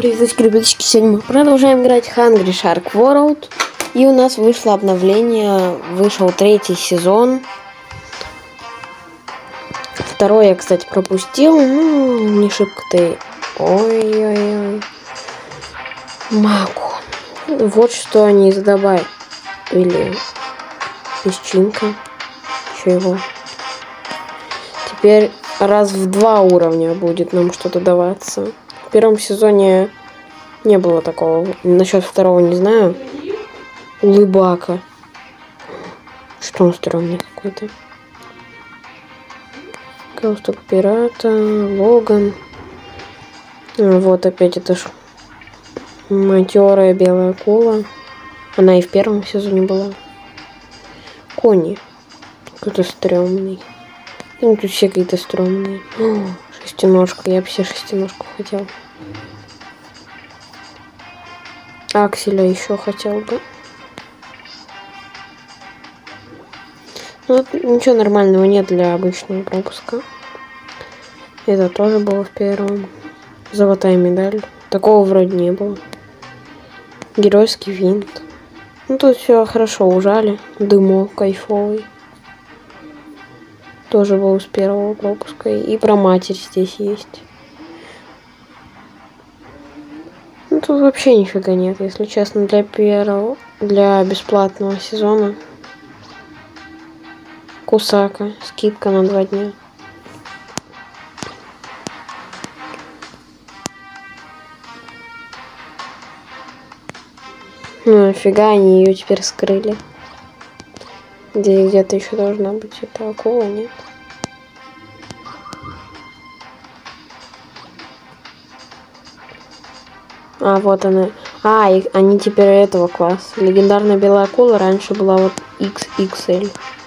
Приветики, ребяточки, сегодня мы продолжаем играть Hungry Shark World. И у нас вышло обновление, вышел 3-й сезон. 2-й я, кстати, пропустил, не шибко-то. Ой-ой-ой. Маку. Вот что они добавили. Или песчинка. Еще его. Теперь раз в 2 уровня будет нам что-то даваться. В первом сезоне не было такого. Насчет 2-го не знаю. Улыбака. Что он стрёмный какой-то. Галстук пирата. Логан. Вот опять это ж матерая белая акула. Она и в первом сезоне была. Кони. Какой-то стрёмный. Ну, тут все какие-то стрёмные. Шестиножка. Я бы все шестиножку хотел. Акселя еще хотел бы. Ну, ничего нормального нет для обычного пропуска. Это тоже было в первом. Золотая медаль. Такого вроде не было. Геройский винт. Ну, тут все хорошо ужали. Дымок кайфовый. Тоже был с первого пропуска. И про матерь здесь есть. Ну, тут вообще нифига нет, если честно, для бесплатного сезона. Кусака, скидка на 2 дня. Ну, нафига они ее теперь скрыли. Где-то еще должна быть эта акула, нет? А, вот она. А, и они теперь этого класса. Легендарная белая акула раньше была вот XXL.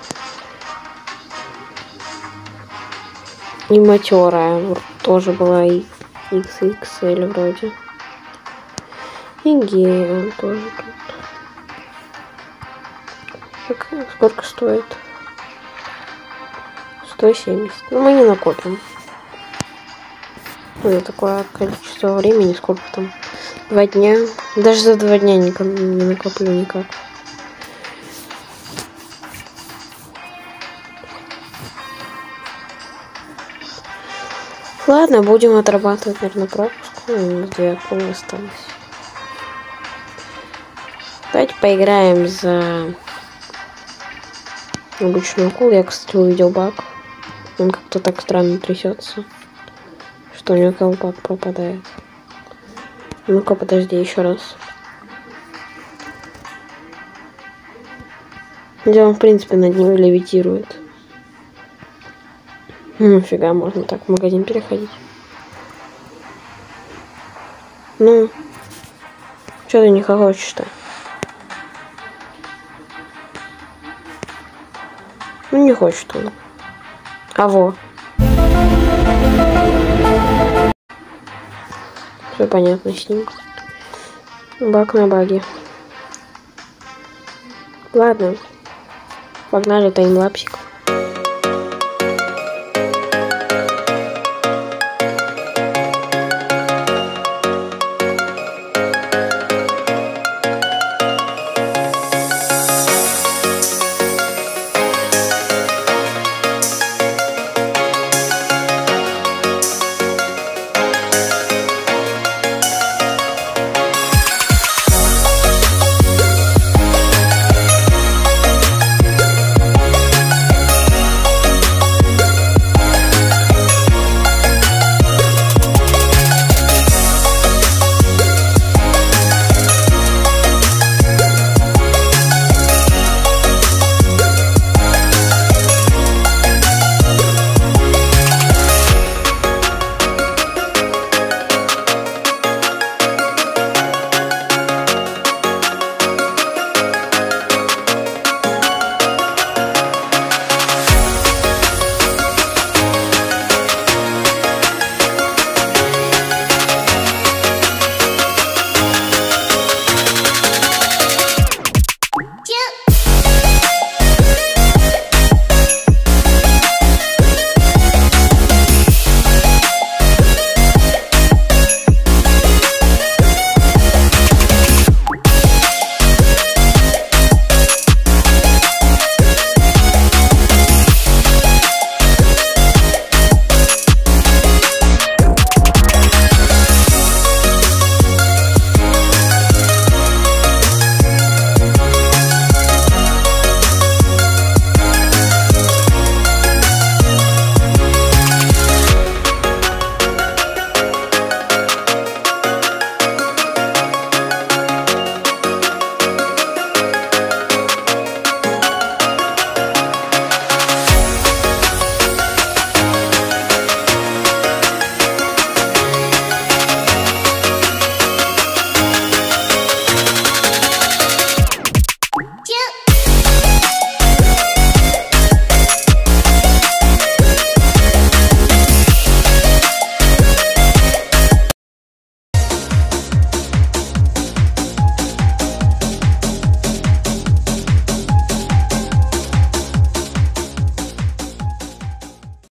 И матерая тоже была и XXL вроде. И гея тоже тут. Сколько стоит? 170. Ну, мы не накопим. За такое количество времени, сколько там? 2 дня. Даже за 2 дня не накоплю никак. Ладно, будем отрабатывать, наверное, пропуск. Ну, 2 акулы осталось. Давайте поиграем за обычную акулу. Я, кстати, увидел баг. Он как-то так странно трясется, что у него колпак пропадает. Ну-ка, подожди, еще раз. Где он, в принципе, над ним левитирует. Фига, можно так в магазин переходить. Ну, что ты не хочешь-то? Ну, не хочет он. А во. Все понятно с ним. Баг на баге. Ладно. Погнали таймлапсик.